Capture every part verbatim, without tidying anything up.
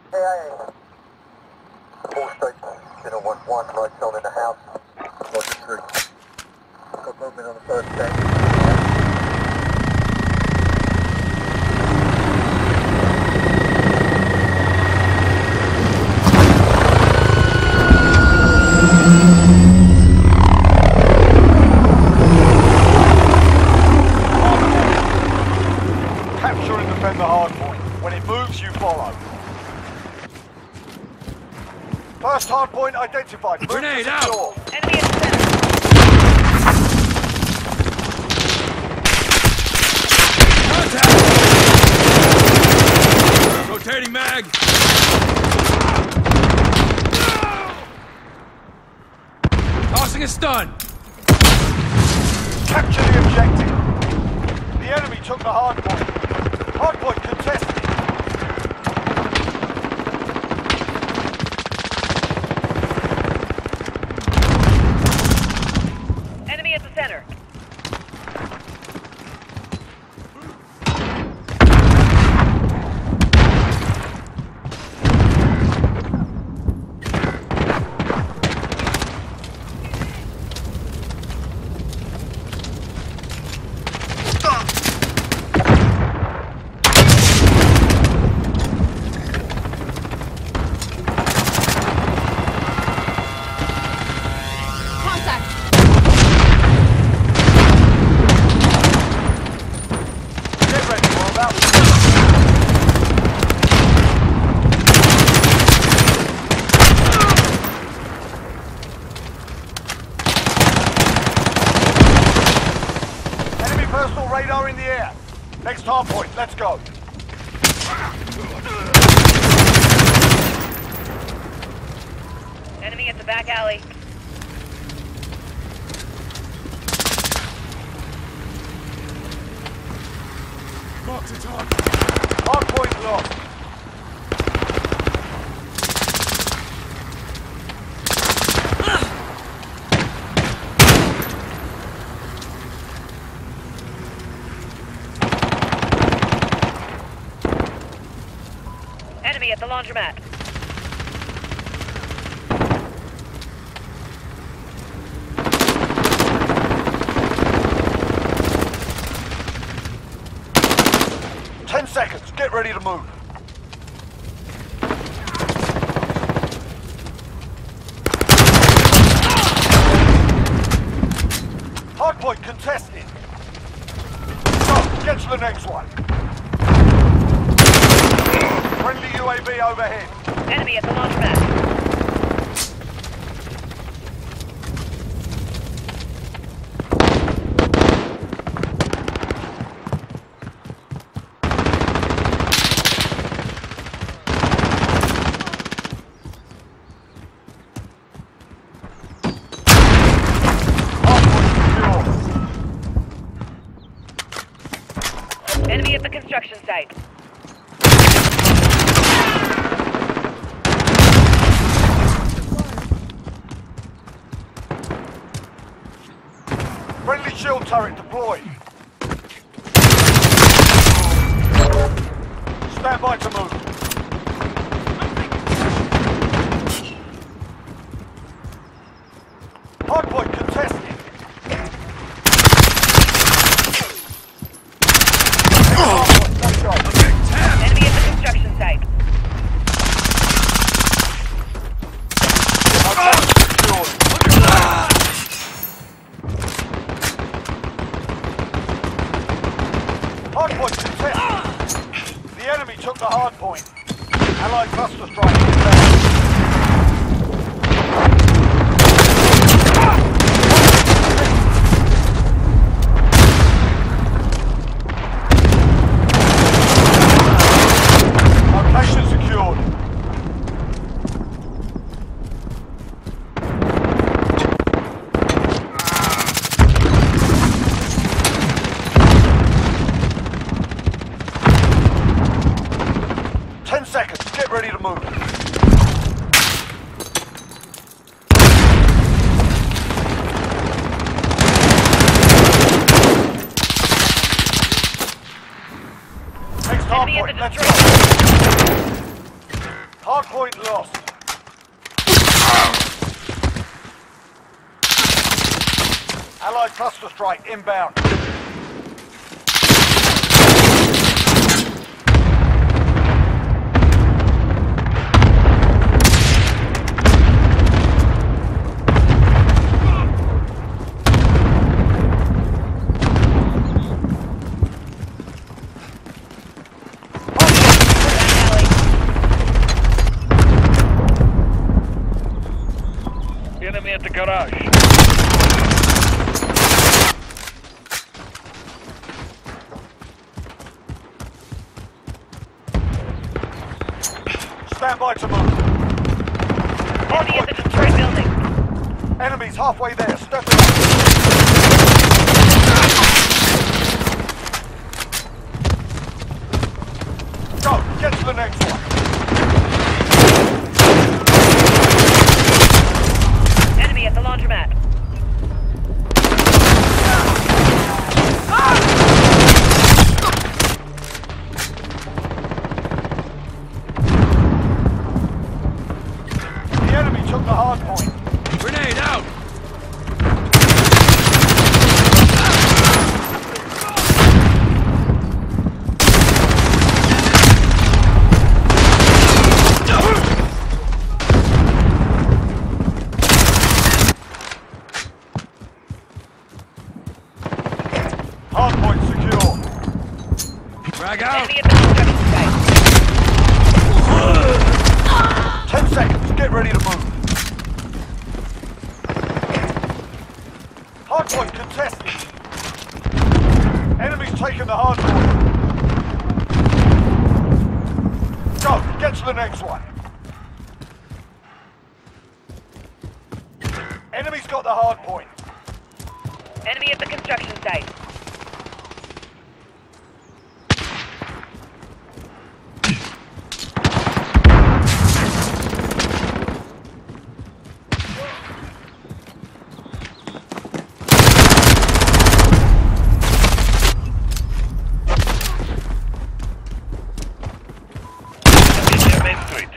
Yeah, four station, zero one one, right zone in the house. Roger three. Got movement on the first tank. Capture and defend the hard point. When it moves, you follow. First hard point identified. Move Grenade to out! secure. Enemy in the center. Contact! Rotating mag! Tossing a stun! Capture the objective. The enemy took the hard point. Hard point contested. Enemy at the center. Personal radar in the air. Next hard point, let's go. Enemy at the back alley. Mark to target. Hard point lost. Enemy at the laundromat. Ten seconds, get ready to move. Hardpoint contested. Go, get to the next one. Friendly U A V overhead. Enemy at the laundromat. Enemy at the construction site. Friendly shield turret deployed. Stand by to move. Hardpoint contested. Let's go. Enemy at the construction site. Hardpoint contested. The enemy took the hardpoint. Allied cluster strike inbound. Location secured. Ten seconds, get ready to move. Next hardpoint, let's go. Hardpoint lost. Allied cluster strike inbound. Enemy at the garage. Stand by to move. Enemy at the destroyed building. Enemies halfway there. Step it up. Go. Get to the next one. Enemy at the laundromat. The enemy took the hard point. Grenade out! Hard point secure. Frag out! Enemy at the construction site. Ten seconds. Get ready to move. Hard point contested. Enemy's taken the hard point. Go. Get to the next one. Enemy's got the hard point. Enemy at the construction site. Main Street.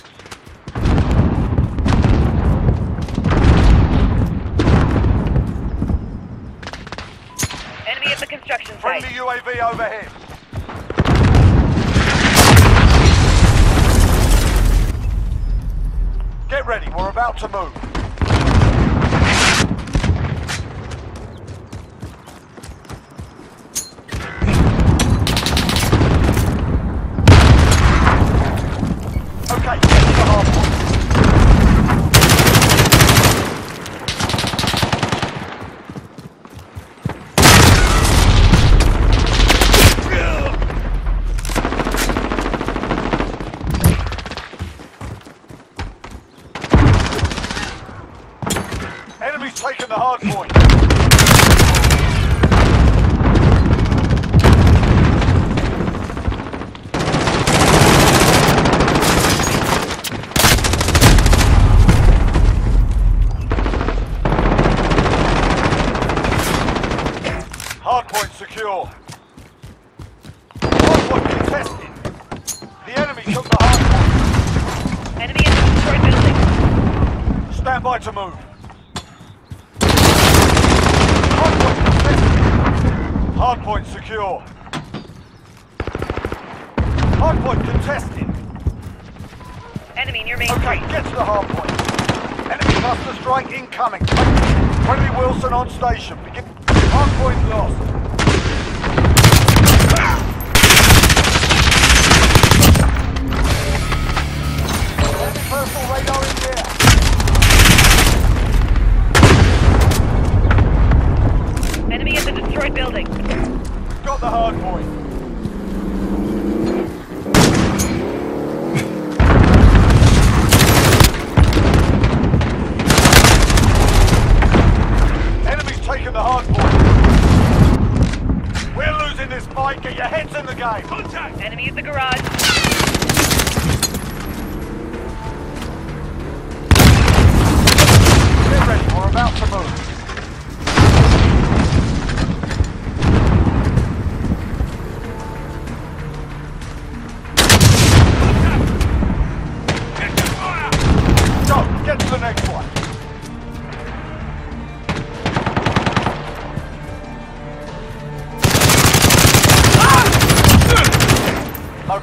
Enemy at the construction Friendly site. U A V overhead. Get ready. We're about to move. Okay, get to the hard point. Enemy's taken the hard point. Hardpoint secure. Hardpoint contested. The enemy took the hardpoint. Enemy at the destroyed building. Stand by to move. Hardpoint contested. Hardpoint secure. Hardpoint contested. Enemy near Main Okay, Street. get to the hardpoint. Enemy cluster strike incoming. Friendly Wilson on station. Begin. Hardpoint lost. Enemy personal radar in there. Enemy at the destroyed building. Got the hard point. Enemy's taken the hard point. We're losing this fight. Get your heads in the game. Contact! Enemy at the garage. Get ready. We're about to move.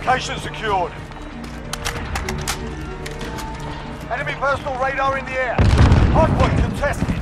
Location secured. Enemy personal radar in the air. Hardpoint contested.